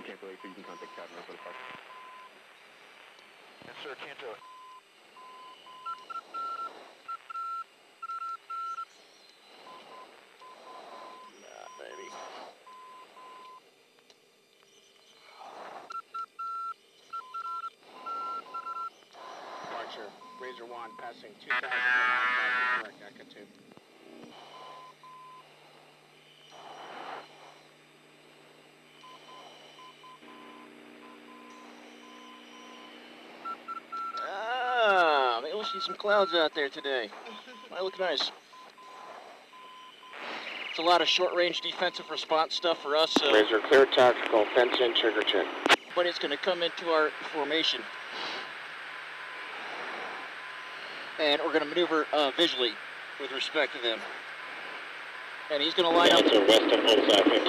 can't relate, so you can contact Kadena for the park. Yes, sir, can't do it. Nah, baby. Departure, Razor 1, passing 2,000 miles, correct, Echo 2. Maybe we'll see some clouds out there today. Might look nice. It's a lot of short-range defensive response stuff for us, so... Razor clear tactical, fence in, trigger check. But it's going to come into our formation. And we're going to maneuver visually with respect to them. And he's going to line up... West of Osaka.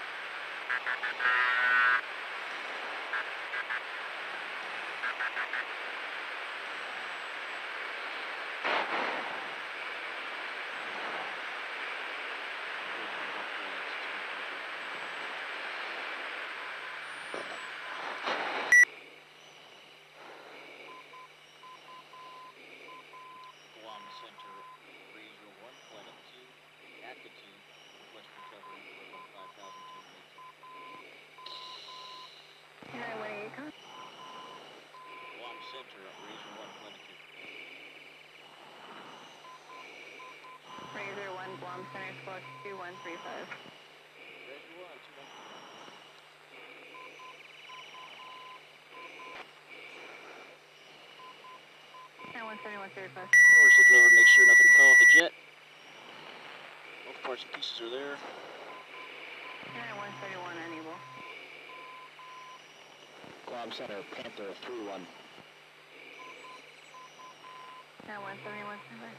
Guam Center, Revoir 1, flight up 2, altitude, request recovery for 5,010 meters. Guam Center, Revoir 1, flight up 2. Razor 1, Guam Center, squawk 2135. Revoir 1, 2135. Now 17135. We're just looking over to make sure nothing fell off the jet. Both parts and pieces are there. Now 131 unable. Guam Center, Panther 3-1. Now 171 standby.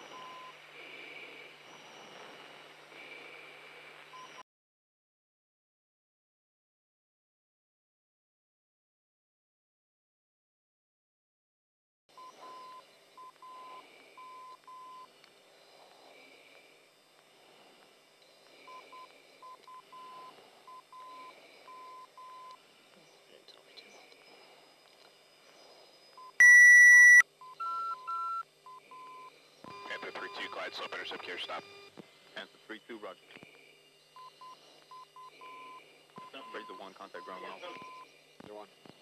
Panther 3-2, glide slope, intercept, carrier stop. Panther 3-2, roger. Razor 1, contact ground 1. Razor 1.